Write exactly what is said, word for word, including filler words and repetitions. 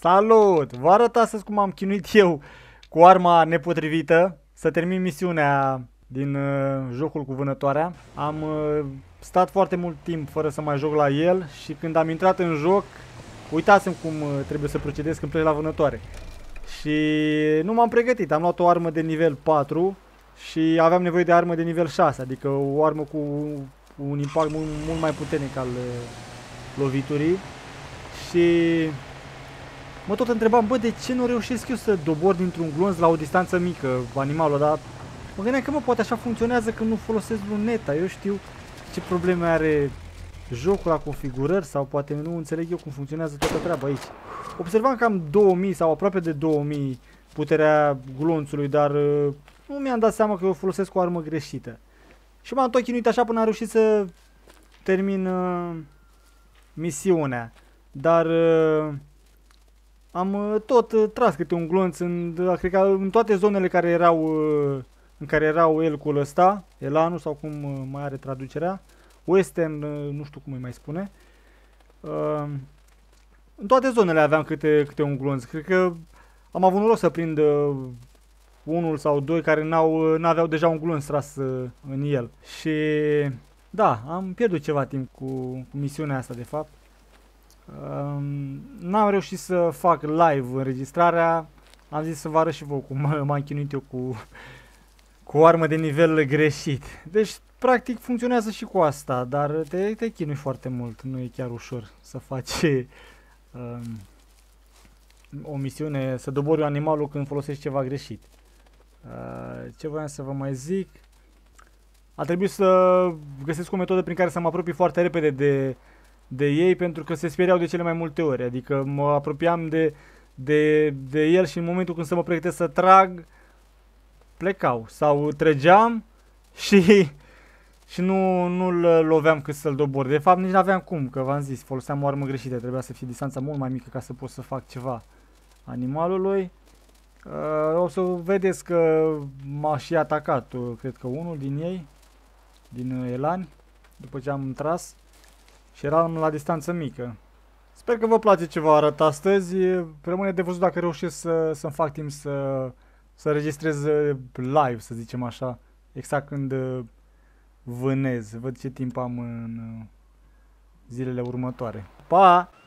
Salut! Vă arăt astăzi cum am chinuit eu cu arma nepotrivită să termin misiunea din uh, jocul cu vânătoarea. Am uh, stat foarte mult timp fără să mai joc la el și când am intrat în joc, uitasem cum uh, trebuie să procedez când plec la vânătoare. Și nu m-am pregătit, am luat o armă de nivel patru și aveam nevoie de armă de nivel șase, adică o armă cu un impact mult, mult mai puternic al uh, loviturii. Și mă tot întrebam, bă, de ce nu reușesc eu să dobor dintr-un glonț la o distanță mică animalul, dar mă gândeam că, mă, poate așa funcționează când nu folosesc luneta, eu știu ce probleme are jocul la configurări sau poate nu înțeleg eu cum funcționează toată treaba aici. Observam că am două mii sau aproape de două mii puterea glonțului, dar uh, nu mi-am dat seama că eu folosesc o armă greșită. Și m-am tot chinuit așa până am reușit să termin uh, misiunea, dar uh, am uh, tot uh, tras câte un glonț în, uh, cred că în toate zonele care erau, uh, în care erau elcul ăsta, elanul sau cum uh, mai are traducerea, western, uh, nu știu cum îi mai spune. Uh, în toate zonele aveam câte, câte un glonț. Cred că am avut noroc să prind uh, unul sau doi care n-au, n-aveau deja un glonț tras uh, în el. Și da, am pierdut ceva timp cu, cu misiunea asta de fapt. Um, N-am reușit să fac live înregistrarea. Am zis să vă arăt și vouă cum m-am chinuit eu cu, cu o armă de nivel greșit. Deci practic funcționează și cu asta, dar te, te chinui foarte mult. Nu e chiar ușor să faci um, o misiune, să dobori animalul când folosești ceva greșit. uh, Ce voiam să vă mai zic? A trebuit să găsesc o metodă prin care să mă apropii foarte repede de de ei, pentru că se speriau de cele mai multe ori. Adică mă apropiam de, de, de el și în momentul când să mă pregătesc să trag, plecau. Sau trăgeam și, și nu, nu-l loveam cât să-l dobor. De fapt nici n-aveam cum, că v-am zis, foloseam o armă greșită. Trebuia să fie distanța mult mai mică ca să pot să fac ceva animalului. Uh, o să vedeți că m-a și atacat, uh, cred că unul din ei, din uh, elani, după ce am tras. Și eram la distanță mică. Sper că vă place ce vă arăt astăzi. Rămâne de văzut dacă reușesc să, să-mi fac timp să, să registrez live, să zicem așa. Exact când vânez. Văd ce timp am în zilele următoare. Pa!